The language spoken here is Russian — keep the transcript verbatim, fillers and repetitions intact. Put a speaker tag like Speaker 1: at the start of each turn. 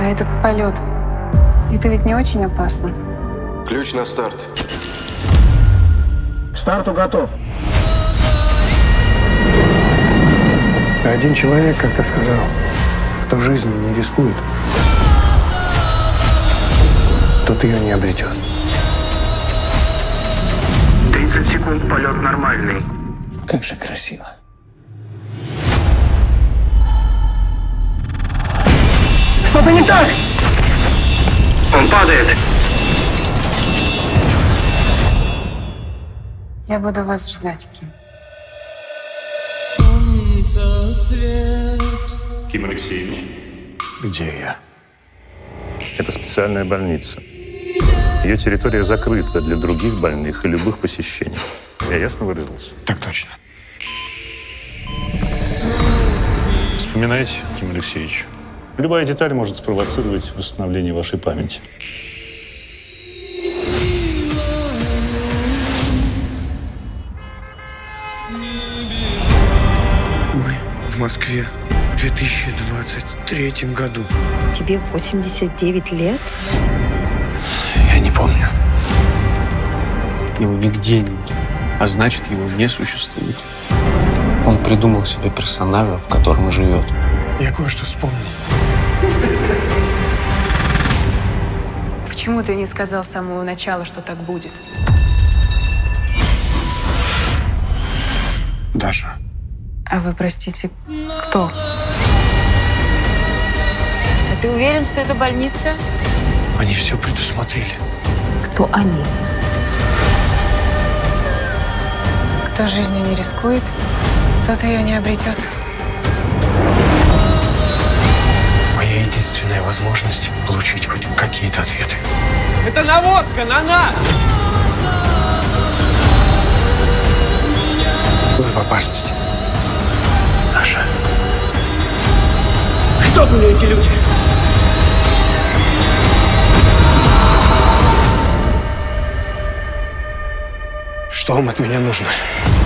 Speaker 1: этот полет, это ведь не очень опасно.
Speaker 2: Ключ на старт.
Speaker 3: К старту готов.
Speaker 4: Один человек как-то сказал, кто жизнью не рискует, тот ее не обретет.
Speaker 5: тридцать секунд, полет нормальный.
Speaker 4: Как же красиво.
Speaker 3: Что-то не так!
Speaker 5: Он падает.
Speaker 1: Я буду вас ждать, Ким.
Speaker 6: Ким Алексеевич.
Speaker 4: Где я?
Speaker 6: Это специальная больница. Ее территория закрыта для других больных и любых посещений. Я ясно выразился?
Speaker 4: Так точно.
Speaker 6: Вспоминайте, Ким Алексеевич. Любая деталь может спровоцировать восстановление вашей памяти.
Speaker 4: Мы в Москве в две тысячи двадцать третьем году.
Speaker 7: Тебе восемьдесят девять лет?
Speaker 4: Я не помню.
Speaker 8: Его нигде нет, а значит, его не существует. Он придумал себе персонажа, в котором живет.
Speaker 4: Я кое-что вспомнил.
Speaker 1: Почему ты не сказал с самого начала, что так будет?
Speaker 4: Даша.
Speaker 1: А вы, простите, кто?
Speaker 7: А ты уверен, что это больница?
Speaker 4: Они все предусмотрели.
Speaker 7: Кто они?
Speaker 1: Кто жизнью не рискует, тот ее не обретет.
Speaker 4: Моя единственная возможность получить хоть какие-то ответы.
Speaker 3: Это наводка на нас!
Speaker 4: Вы в опасности. Даша.
Speaker 3: Кто были эти люди?
Speaker 4: Что вам от меня нужно?